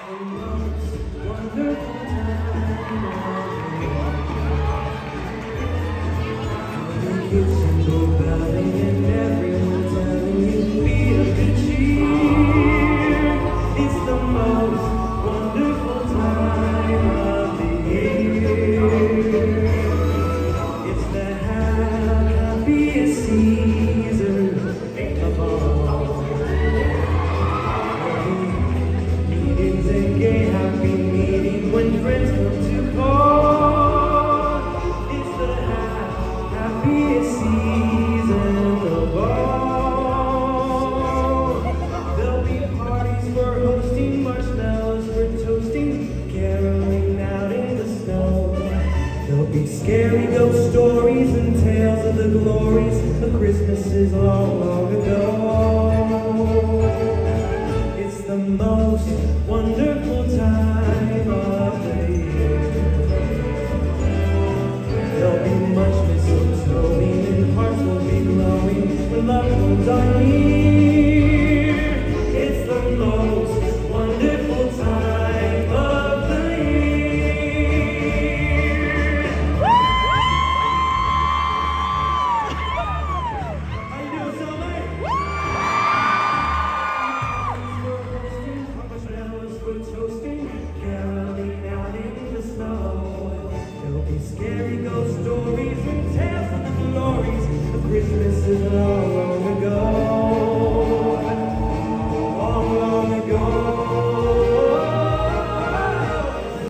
most wonderful time of year. The kids jingle belling and everyone telling you be of good cheer. It's the most wonderful time of the year. It's the happiest season of all. Meetings and gay happy meeting when friends come to call. It's the happiest season of all. There'll be parties for hosting, marshmallows for toasting, caroling out in the snow. There'll be scary ghost stories and tales of the glories of Christmases long, long ago. It's the most wonderful time of the year. There'll be much mistletoeing and hearts will be glowing when loved ones are near. It's the most wonderful time of the year. How you doing, Sylvie? Marshmallows for toasting, caroling out in the snow. There'll be scary ghost stories and tales of the glories of Christmases long, long ago.